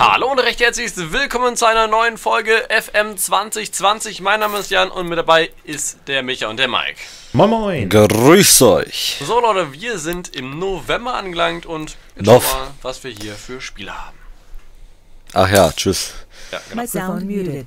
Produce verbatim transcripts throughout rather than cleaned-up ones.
Hallo und recht herzlich willkommen zu einer neuen Folge F M zwanzig zwanzig. Mein Name ist Jan und mit dabei ist der Micha und der Mike. Moin Moin. Grüß euch. So Leute, wir sind im November angelangt und jetzt schauen wir mal, was wir hier für Spiele haben. Ach ja, tschüss. Ja, genau. My sound muted.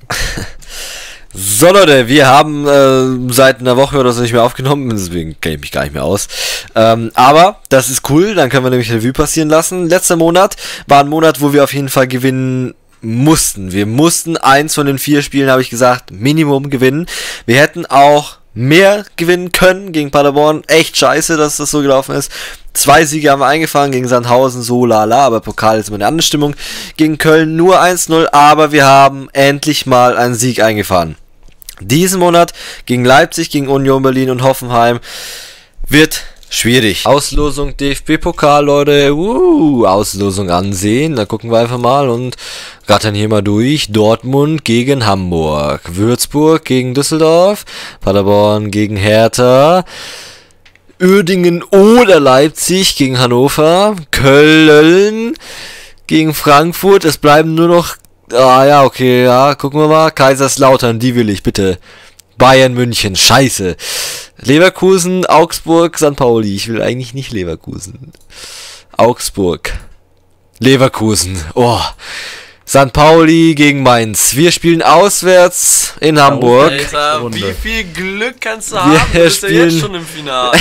So Leute, wir haben äh, seit einer Woche oder so nicht mehr aufgenommen, deswegen kenne ich mich gar nicht mehr aus. Ähm, aber das ist cool, dann können wir nämlich Revue passieren lassen. Letzter Monat war ein Monat, wo wir auf jeden Fall gewinnen mussten. Wir mussten eins von den vier Spielen, habe ich gesagt, Minimum gewinnen. Wir hätten auch mehr gewinnen können gegen Paderborn. Echt scheiße, dass das so gelaufen ist. Zwei Siege haben wir eingefahren gegen Sandhausen, so lala, aber Pokal ist immer eine andere Stimmung. Gegen Köln nur eins null, aber wir haben endlich mal einen Sieg eingefahren. Diesen Monat gegen Leipzig, gegen Union Berlin und Hoffenheim wird schwierig. Auslosung D F B-Pokal, Leute. Uh, Auslosung ansehen. Da gucken wir einfach mal und rattern hier mal durch. Dortmund gegen Hamburg. Würzburg gegen Düsseldorf. Paderborn gegen Hertha. Uerdingen oder Leipzig gegen Hannover. Köln gegen Frankfurt. Es bleiben nur noch... Ah ja, okay, ja, gucken wir mal. Kaiserslautern, die will ich, bitte. Bayern München, scheiße. Leverkusen, Augsburg, Sankt Pauli. Ich will eigentlich nicht Leverkusen. Augsburg. Leverkusen. Oh. Sankt Pauli gegen Mainz. Wir spielen auswärts in Hamburg. Alter, wie viel Glück kannst du haben? Wir Du bist ja spielen- jetzt schon im Finale.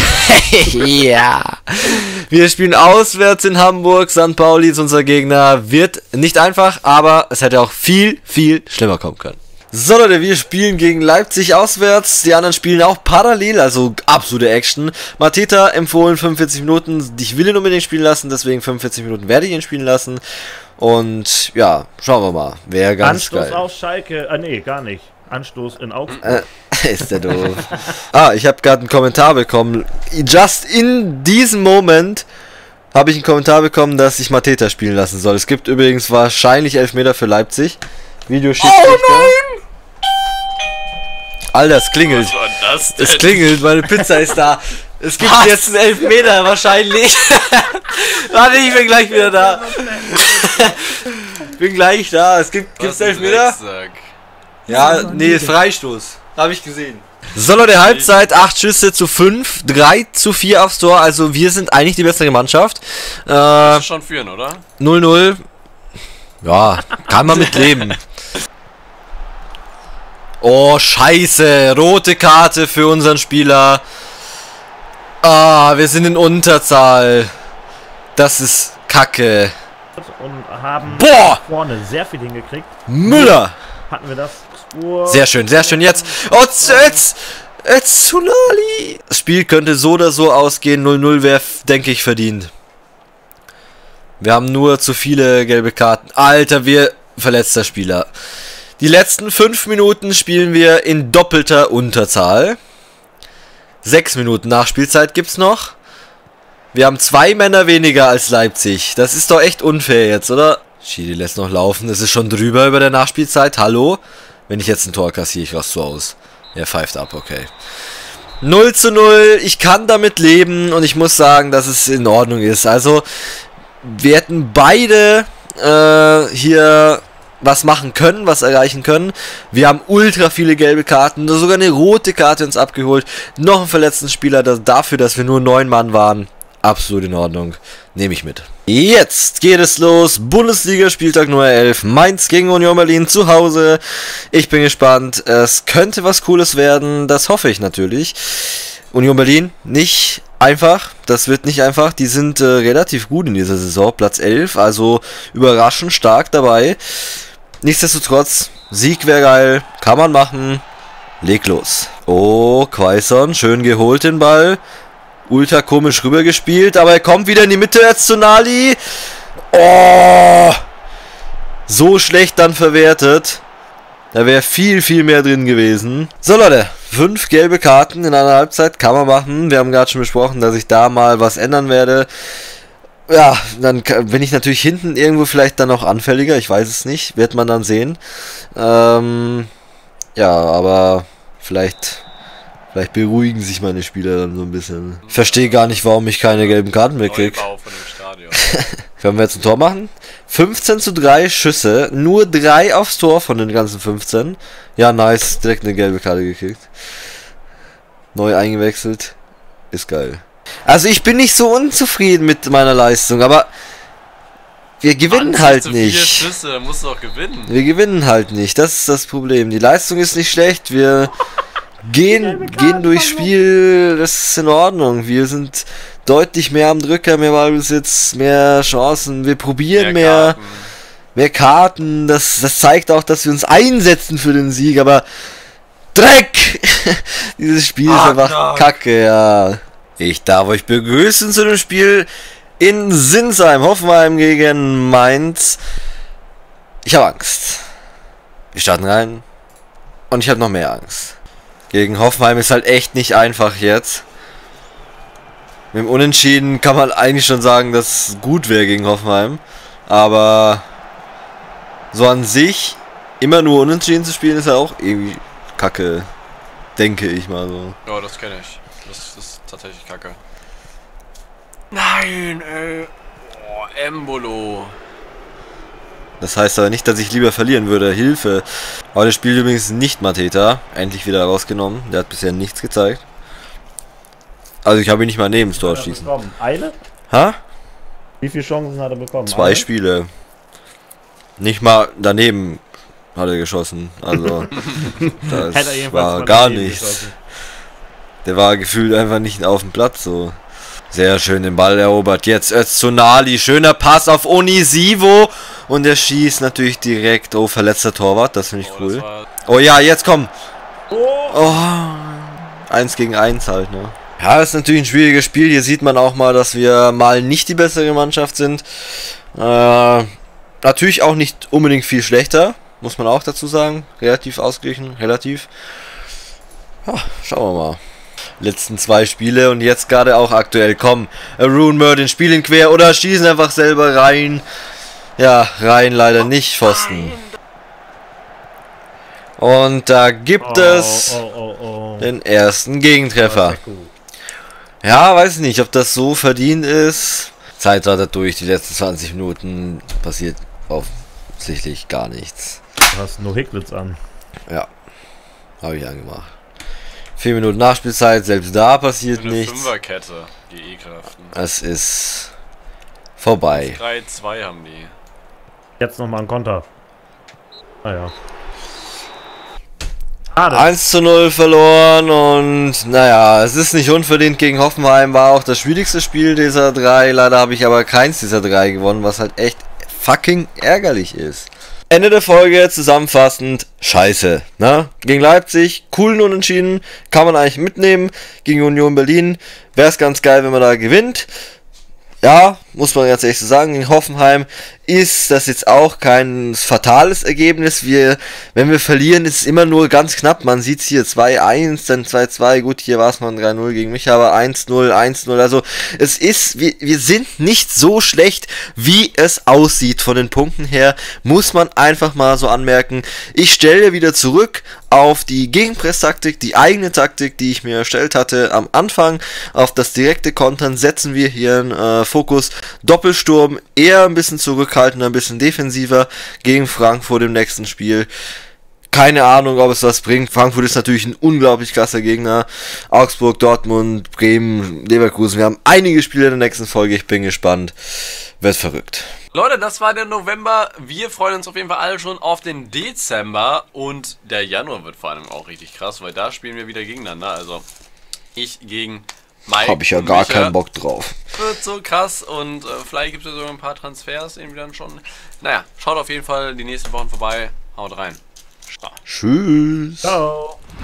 Ja. Wir spielen auswärts in Hamburg. Sankt Pauli ist unser Gegner. Wird nicht einfach, aber es hätte auch viel, viel schlimmer kommen können. So Leute, wir spielen gegen Leipzig auswärts. Die anderen spielen auch parallel, also absolute Action. Mateta empfohlen fünfundvierzig Minuten. Ich will ihn unbedingt spielen lassen, deswegen fünfundvierzig Minuten werde ich ihn spielen lassen. Und ja, schauen wir mal. Wäre ganz Anstoß geil. auf Schalke. Ah, nee, gar nicht. Anstoß in Augsburg. Äh, ist der doof. Ah, ich habe gerade einen Kommentar bekommen. Just in diesem Moment habe ich einen Kommentar bekommen, dass ich Mateta spielen lassen soll. Es gibt übrigens wahrscheinlich Elfmeter für Leipzig. Videoschiedsrichter. Oh nein! Alter, es klingelt. Was war das denn? Es klingelt, meine Pizza ist da. Es gibt Was? jetzt einen Elfmeter wahrscheinlich. Warte, ich bin gleich wieder da. bin gleich da. Es gibt gibt's Was ein Elfmeter? Drecksack. Ja, nee, Freistoß. Habe ich gesehen. So Leute, Halbzeit, acht Schüsse zu fünf, drei zu vier aufs Tor, also wir sind eigentlich die bessere Mannschaft. Äh, Kannst du schon führen, oder? null null. Ja, kann man mit leben. Oh, scheiße, rote Karte für unseren Spieler. Ah, wir sind in Unterzahl. Das ist Kacke. Und haben Boah! vorne sehr viel hingekriegt. Müller! Hatten wir das? Oh. Sehr schön, sehr schön. Jetzt. Oh, jetzt. Jetzt Tsunali. Das Spiel könnte so oder so ausgehen. null null wäre, denke ich, verdient. Wir haben nur zu viele gelbe Karten. Alter, wir verletzter Spieler. Die letzten fünf Minuten spielen wir in doppelter Unterzahl. Sechs Minuten Nachspielzeit gibt's noch. Wir haben zwei Männer weniger als Leipzig. Das ist doch echt unfair jetzt, oder? Schiri lässt noch laufen. Es ist schon drüber über der Nachspielzeit. Hallo? Wenn ich jetzt ein Tor kassiere, ich raste so aus. Er pfeift ab, okay. null zu null. Ich kann damit leben und ich muss sagen, dass es in Ordnung ist. Also, wir hätten beide äh, hier was machen können, was erreichen können. Wir haben ultra viele gelbe Karten, sogar eine rote Karte uns abgeholt. Noch einen verletzten Spieler, das, dafür, dass wir nur neun Mann waren. Absolut in Ordnung. Nehme ich mit. Jetzt geht es los. Bundesliga, Spieltag Nummer elf. Mainz gegen Union Berlin zu Hause. Ich bin gespannt. Es könnte was Cooles werden. Das hoffe ich natürlich. Union Berlin, nicht einfach. Das wird nicht einfach. Die sind äh, relativ gut in dieser Saison. Platz elf, also überraschend stark dabei. Nichtsdestotrotz, Sieg wäre geil. Kann man machen. Leg los. Oh, Quaison, schön geholt den Ball. Ultra komisch rübergespielt, aber er kommt wieder in die Mitte jetzt zu Nali. Oh! So schlecht dann verwertet. Da wäre viel, viel mehr drin gewesen. So Leute, fünf gelbe Karten in einer Halbzeit kann man machen. Wir haben gerade schon besprochen, dass ich da mal was ändern werde. Ja, dann bin ich natürlich hinten irgendwo vielleicht dann noch anfälliger. Ich weiß es nicht, wird man dann sehen. Ähm, ja, aber vielleicht... Vielleicht beruhigen sich meine Spieler dann so ein bisschen. Ich verstehe gar nicht, warum ich keine gelben Karten mehr krieg. Neubau von dem Stadion. Stadion. Können wir jetzt ein Tor machen? fünfzehn zu drei Schüsse, nur drei aufs Tor von den ganzen fünfzehn. Ja, nice, direkt eine gelbe Karte gekriegt. Neu eingewechselt. Ist geil. Also ich bin nicht so unzufrieden mit meiner Leistung, aber wir gewinnen Mann, halt zu nicht. Vier Schüsse, da musst du doch gewinnen. Wir gewinnen halt nicht, das ist das Problem. Die Leistung ist nicht schlecht, wir gehen, gehen durchs Spiel, das ist in Ordnung. Wir sind deutlich mehr am Drücker, mehr Ballbesitz, mehr Chancen, wir probieren mehr, mehr Karten. Mehr Karten. Das, das zeigt auch, dass wir uns einsetzen für den Sieg, aber Dreck! Dieses Spiel ah, ist einfach knack. Kacke, ja. Ich darf euch begrüßen zu dem Spiel in Sinsheim, Hoffenheim gegen Mainz. Ich habe Angst. Wir starten rein. Und ich habe noch mehr Angst. Gegen Hoffenheim ist halt echt nicht einfach jetzt. Mit dem Unentschieden kann man eigentlich schon sagen, dass es gut wäre gegen Hoffenheim. Aber so an sich, immer nur Unentschieden zu spielen, ist ja auch irgendwie kacke. Denke ich mal so. Ja, das kenne ich. Das ist tatsächlich kacke. Nein, ey. Oh, Embolo. Das heißt aber nicht, dass ich lieber verlieren würde. Hilfe. Heute spielt übrigens nicht Mateta. Endlich wieder rausgenommen. Der hat bisher nichts gezeigt. Also ich habe ihn nicht mal neben das Tor schießen. Eine? Ha? Wie viele Chancen hat er bekommen? Zwei Eine? Spiele. Nicht mal daneben hat er geschossen. Also das war gar nichts. Geschossen. Der war gefühlt einfach nicht auf dem Platz so. Sehr schön den Ball erobert. Jetzt Öztunali. Schöner Pass auf Onisivo. Und er schießt natürlich direkt. Oh, verletzter Torwart. Das finde ich oh, cool. Oh ja, jetzt komm. Oh. Eins gegen eins halt, ne? Ja, das ist natürlich ein schwieriges Spiel. Hier sieht man auch mal, dass wir mal nicht die bessere Mannschaft sind. Äh, natürlich auch nicht unbedingt viel schlechter. Muss man auch dazu sagen. Relativ ausgeglichen. Relativ. Ja, schauen wir mal. Letzten zwei Spiele und jetzt gerade auch aktuell. Komm, Arun Murden spielen quer oder schießen einfach selber rein. Ja, rein leider nicht, Pfosten. Und da gibt oh, es oh, oh, oh. den ersten Gegentreffer. Ja, weiß nicht, ob das so verdient ist. Zeit war da durch, die letzten zwanzig Minuten passiert offensichtlich gar nichts. Du hast nur Hicklitz an. Ja, habe ich angemacht. Vier Minuten Nachspielzeit, selbst da passiert eine nichts. Fünferkette, die E-Kräften. Es ist vorbei. drei zwei haben die. Jetzt nochmal ein Konter. Naja. eins zu null verloren und naja, es ist nicht unverdient gegen Hoffenheim, war auch das schwierigste Spiel dieser drei. Leider habe ich aber keins dieser drei gewonnen, was halt echt fucking ärgerlich ist. Ende der Folge, zusammenfassend, scheiße, ne? Gegen Leipzig, coolen Unentschieden, kann man eigentlich mitnehmen. Gegen Union Berlin wäre es ganz geil, wenn man da gewinnt. Ja, muss man ganz ehrlich so sagen, gegen Hoffenheim ist das jetzt auch kein fatales Ergebnis. Wir, wenn wir verlieren, ist es immer nur ganz knapp. Man sieht es hier zwei eins, dann zwei zwei. Gut, hier war es mal ein drei null gegen mich, aber eins null, eins null. Also es ist, wir, wir sind nicht so schlecht, wie es aussieht. Von den Punkten her muss man einfach mal so anmerken. Ich stelle wieder zurück auf die Gegenpresstaktik, die eigene Taktik, die ich mir erstellt hatte am Anfang. Auf das direkte Kontern setzen wir hier einen äh, Fokus. Doppelsturm, eher ein bisschen zurückhaltender, ein bisschen defensiver gegen Frankfurt im nächsten Spiel. Keine Ahnung, ob es was bringt. Frankfurt ist natürlich ein unglaublich krasser Gegner. Augsburg, Dortmund, Bremen, Leverkusen. Wir haben einige Spiele in der nächsten Folge. Ich bin gespannt. Wird verrückt. Leute, das war der November. Wir freuen uns auf jeden Fall alle schon auf den Dezember. Und der Januar wird vor allem auch richtig krass, weil da spielen wir wieder gegeneinander. Also ich gegen Mike. Hab ich ja gar keinen Bock drauf. Wird so krass und äh, vielleicht gibt es ja sogar ein paar Transfers irgendwie dann schon. Naja, schaut auf jeden Fall die nächsten Wochen vorbei. Haut rein. Ciao. Tschüss. Ciao.